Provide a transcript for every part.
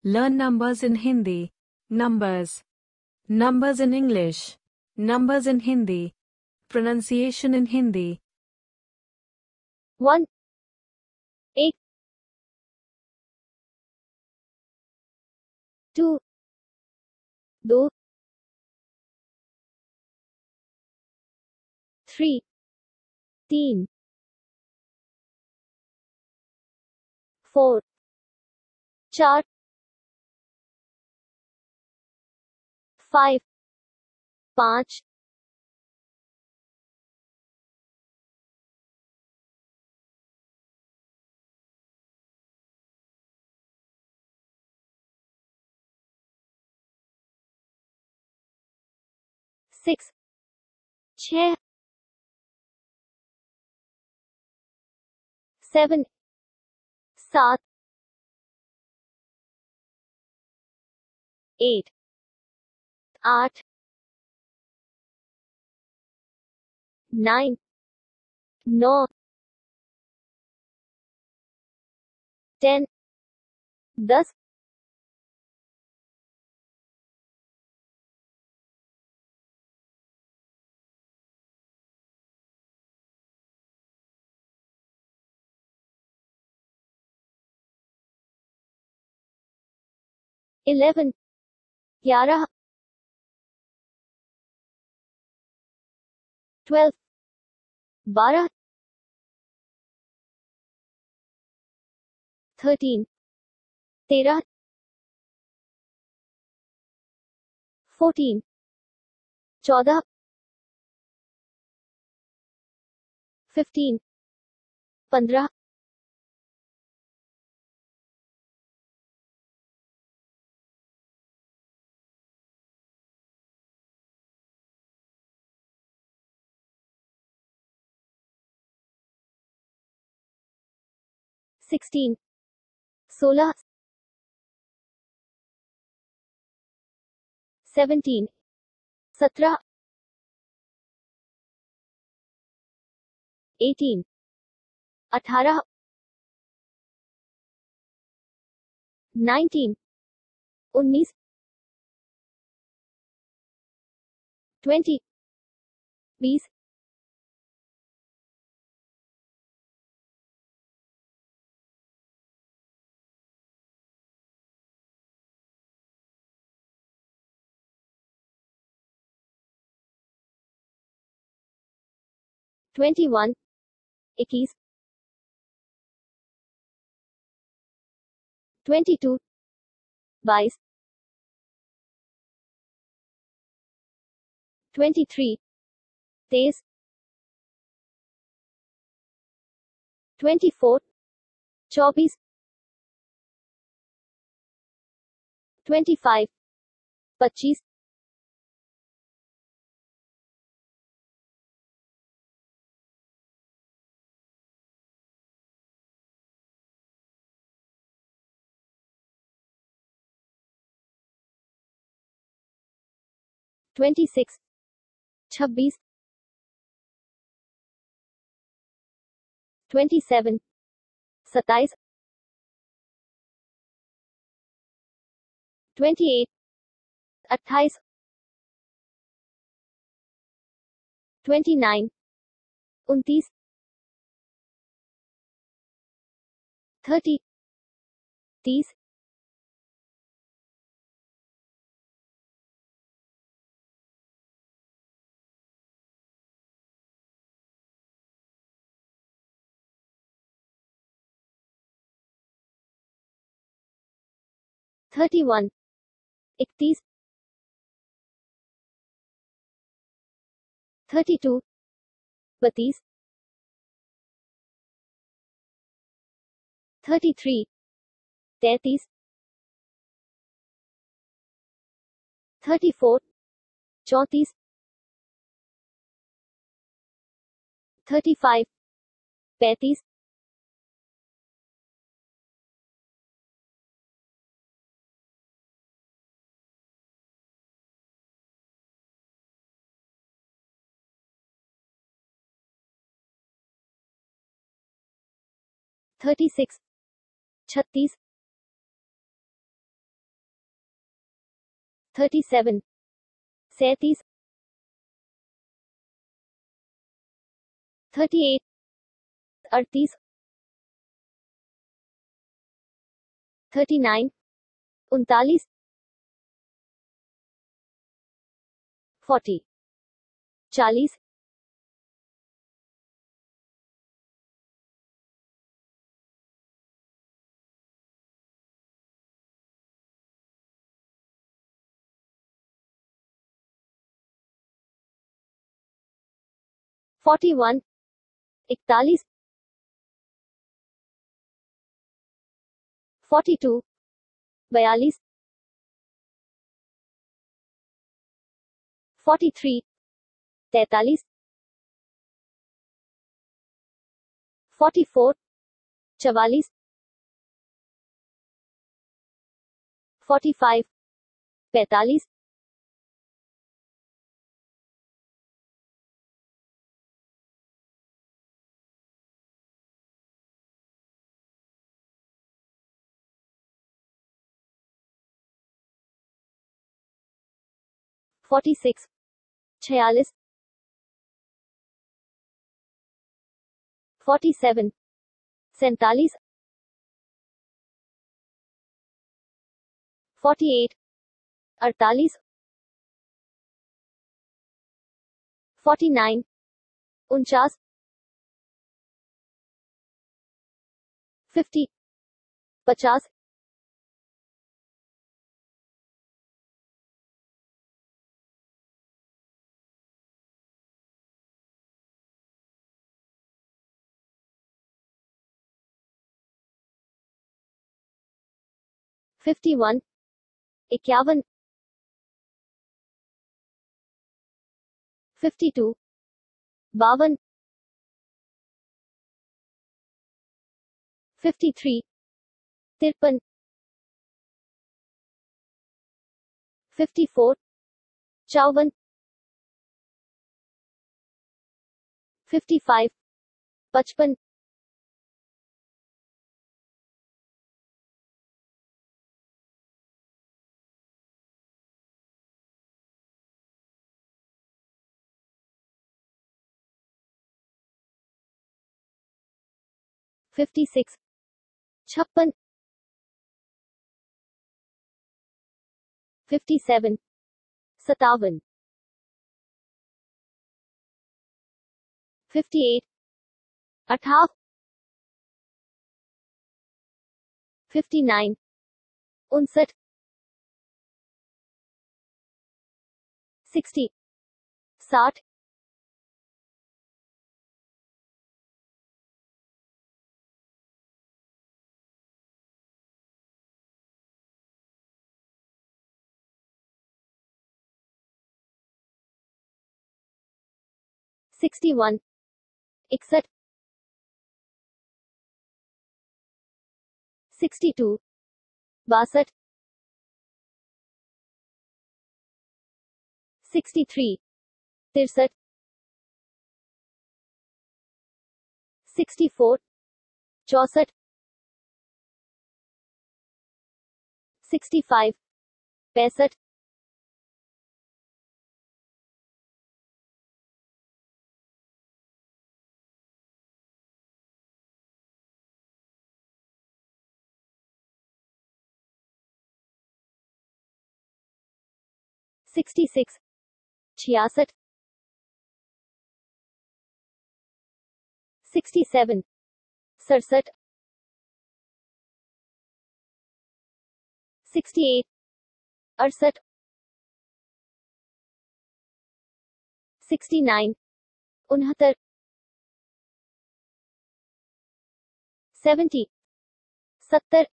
Learn numbers in Hindi. Numbers. Numbers in English. Numbers in Hindi. Pronunciation in Hindi. 1 एक 2 दो 3 तीन 4 चार 5 पाँच 6 छः 7 सात 8 आठ 9 नौ 10 10 11 11 12 12 13 13 14 14 15 15 16 16 17 17 18 18 19 19 20 20 21 21 22 22 23 23 24 24 25 25 26 26 27 27 28 28 29 29 30 30 31 31 32 32 33 33 34 34 35 35 36 36 37 37 38 38 39 39 40 40 41 41 42 42 43 43 44 44 45 45 46 46 47 47 48 48 49 49 50 50 51 51 52 52 53 53 54 54 55 55 56 56 57 57 58 58 59 59 60 60 61 61 62 62 63 63 64 64 65 65 66 66 67 67 68 68 69 69 70 70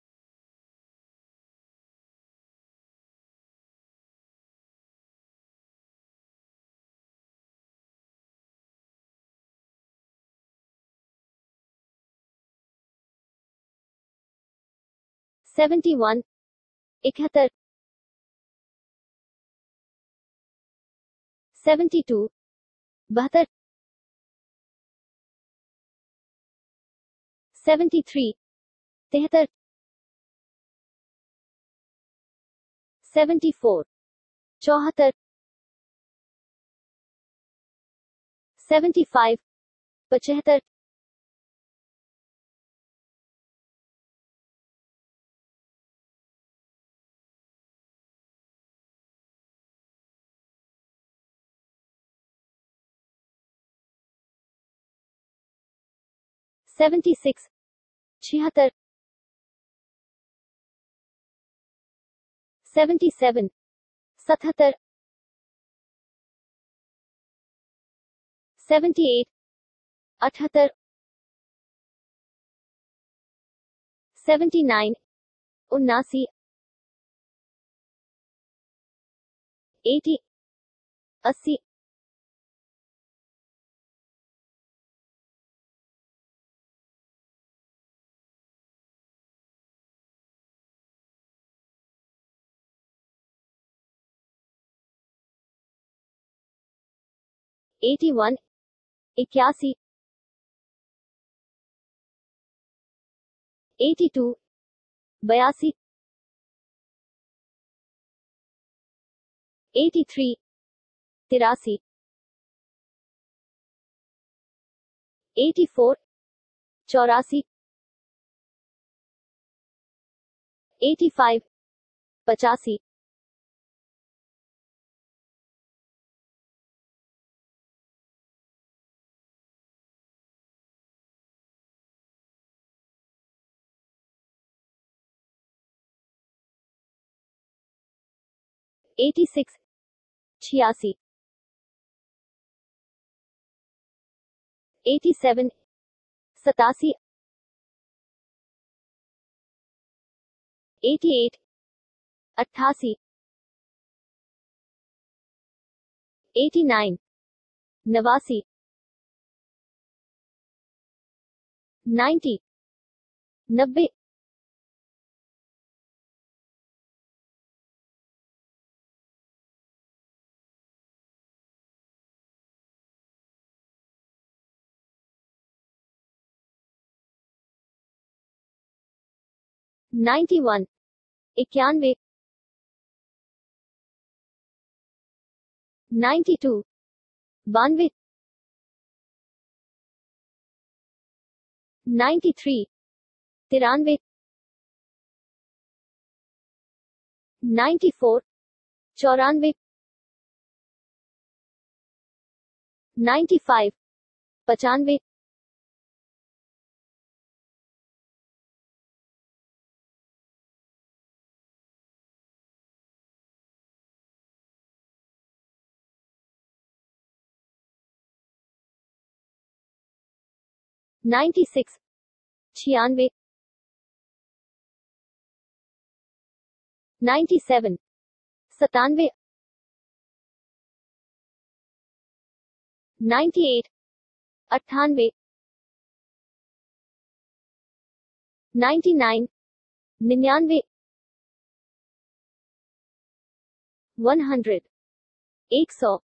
71 71 72 72 73 73 74 74 75 75 76 76 77 77 78 78 79 79 80 80 81 81 82 82 83 83 84 84 85 85 86 86 87 87 88 88 89 89 90 90 91 91 92 92 93 93 94 94 95 95 96 96 97 97 98 98 99 99 100 100